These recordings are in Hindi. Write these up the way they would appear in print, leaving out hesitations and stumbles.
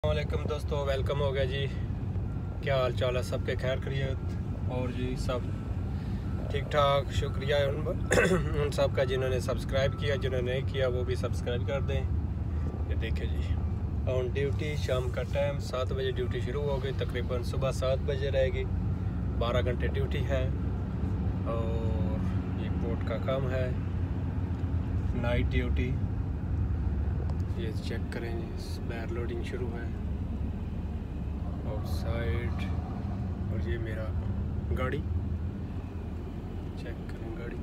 वालेकुम दोस्तों, वेलकम हो गया जी। क्या हाल चाल है सबके? खैर खैरियत और जी सब ठीक ठाक। शुक्रिया उन सब का जिन्होंने सब्सक्राइब किया, जिन्होंने नहीं किया वो भी सब्सक्राइब कर दें। ये देखिए जी, ऑन ड्यूटी शाम का टाइम 7 बजे ड्यूटी शुरू हो गई, तकरीबन सुबह 7 बजे रहेगी। 12 घंटे ड्यूटी है और ये पोर्ट का काम है, नाइट ड्यूटी। ये चेक करें, बैर लोडिंग शुरू है आउटसाइड। और ये मेरा गाड़ी चेक करें। गाड़ी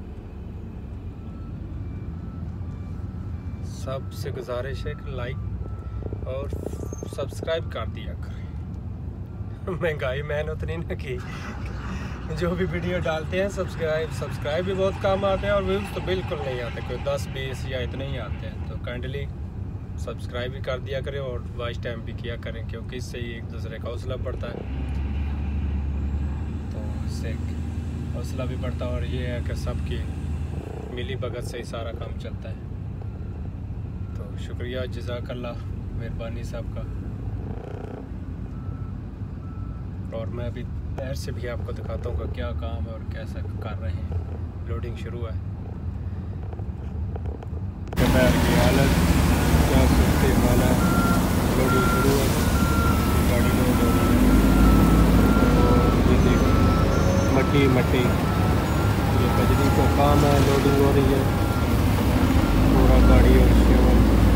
सबसे गुजारिश है कि लाइक और सब्सक्राइब कर दिया करें। महंगाई मेहनत नहीं ना की, जो भी वीडियो डालते हैं सब्सक्राइब भी बहुत कम आते हैं और व्यूज़ तो बिल्कुल नहीं आते, कोई 10-20 या इतने ही आते हैं। तो काइंडली सब्सक्राइब भी कर दिया करें और वॉच टाइम भी किया करें, क्योंकि इससे ही एक दूसरे का हौसला बढ़ता है। तो इससे हौसला भी बढ़ता है और ये है कि सबकी मिली भगत से ही सारा काम चलता है। तो शुक्रिया, जज़ाकल्लाह, मेहरबानी साहब का। और मैं अभी पैर से भी आपको दिखाता हूँ कि क्या काम है और कैसा कर रहे हैं। लोडिंग शुरू है। पैर की हालत क्या सकते वाला, लोडिंग शुरू है, गाड़ी लोड हो रही है। और ये देखो मट्टी ये बजरी का काम है, लोडिंग हो रही है पूरा गाड़ी और